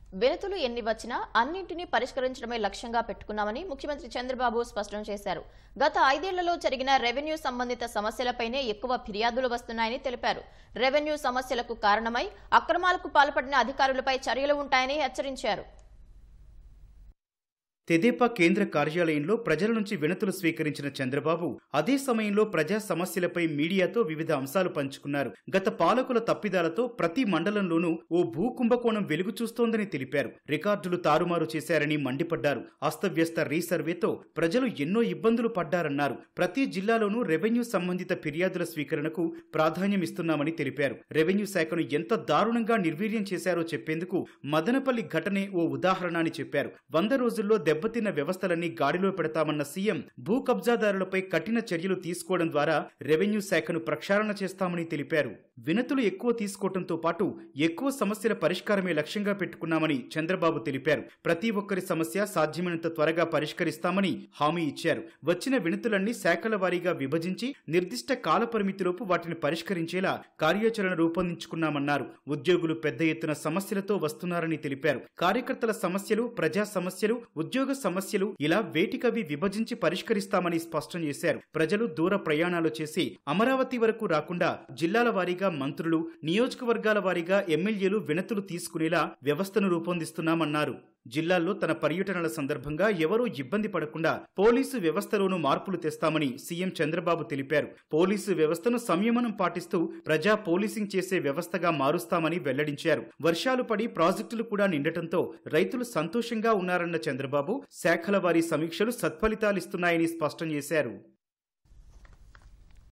వినతులు ఎన్ని వచ్చినా అన్నింటినీ పరిష్కరించడమే లక్ష్యంగా పెట్టుకున్నామని ముఖ్యమంత్రి చంద్రబాబు స్పష్టం చేశారు. గత 5 ఏళ్లలో జరిగిన రెవెన్యూ సంబంధిత సమస్యలపైనే ఎక్కువ ఫిర్యాదులు వస్తున్నాయని తెలిపారు. రెవెన్యూ సమస్యలకు కారణమై అక్రమాలకు పాల్పడిన అధికారులపై చర్యలు ఉంటాయని హెచ్చరించారు. తెదేపా కేంద్ర కార్యాలయంలో ప్రజల నుంచి వినతులు స్వీకరించిన చంద్రబాబు అదే సమయంలో ప్రజా సమస్యలపై మీడియాతో వివిధ అంశాలు పంచుకున్నారు. గత పాలకుల తప్పిదాలతో ప్రతి మండలంలోనూ ఓ భూకుంభకోణం వెలుగు చూస్తోందని తెలిపారు. రికార్డులు తారుమారు చేశారని మండిపడ్డారు. అస్తవ్యస్త రీసర్వేతో ప్రజలు ఎన్నో ఇబ్బందులు పడ్డారన్నారు. ప్రతి జిల్లాలోనూ రెవెన్యూ సంబంధిత ఫిర్యాదుల స్వీకరణకు ప్రాధాన్యమిస్తున్నామని తెలిపారు. రెవెన్యూ శాఖను ఎంత దారుణంగా నిర్వీర్యం చేశారో చెప్పేందుకు మదనపల్లి ఘటనే ఓ ఉదాహరణ అని చెప్పారు. 100 రోజుల్లో దెబ్బతిన్న వ్యవస్థలన్నీ గాడిలో పెడతామన్న సీఎం భూ కబ్జాదారులపై కఠిన చర్యలు తీసుకోవడం ద్వారా రెవెన్యూ శాఖను ప్రక్షాళన చేస్తామని తెలిపారు. వినతులు ఎక్కువ తీసుకోవడంతో పాటు ఎక్కువ సమస్యల పరిష్కారమే లక్ష్యంగా పెట్టుకున్నామని చంద్రబాబు తెలిపారు. ప్రతి ఒక్కరి సమస్య సాధ్యమైనంత త్వరగా పరిష్కరిస్తామని హామీ ఇచ్చారు. వచ్చిన వినతులన్నీ శాఖల వారీగా విభజించి నిర్దిష్ట కాల పరిమితిలోపు వాటిని పరిష్కరించేలా కార్యాచరణ రూపొందించుకున్నామన్నారు. ఉద్యోగులు పెద్ద ఎత్తున సమస్యలతో వస్తున్నారని తెలిపారు. కార్యకర్తల సమస్యలు, ప్రజా సమస్యలు, ఉద్యోగ సమస్యలు ఇలా వేటికవి విభజించి పరిష్కరిస్తామని స్పష్టం చేశారు. ప్రజలు దూర ప్రయాణాలు చేసి అమరావతి వరకు రాకుండా జిల్లాల వారీగా మంత్రులు, నియోజకవర్గాల వారీగా ఎమ్మెల్యేలు వినతులు తీసుకునేలా వ్యవస్థను రూపొందిస్తున్నామన్నారు. జిల్లాల్లో తన పర్యటనల సందర్భంగా ఎవరూ ఇబ్బంది పడకుండా పోలీసు వ్యవస్థలోనూ మార్పులు తెస్తామని సీఎం చంద్రబాబు తెలిపారు. పోలీసు వ్యవస్థను సంయమనం పాటిస్తూ ప్రజా పోలీసింగ్ చేసే వ్యవస్థగా మారుస్తామని వెల్లడించారు. వర్షాలు పడి ప్రాజెక్టులు కూడా నిండటంతో రైతులు సంతోషంగా ఉన్నారన్న చంద్రబాబు శాఖల వారీ సమీక్షలు సత్ఫలితాలిస్తున్నాయని స్పష్టం చేశారు.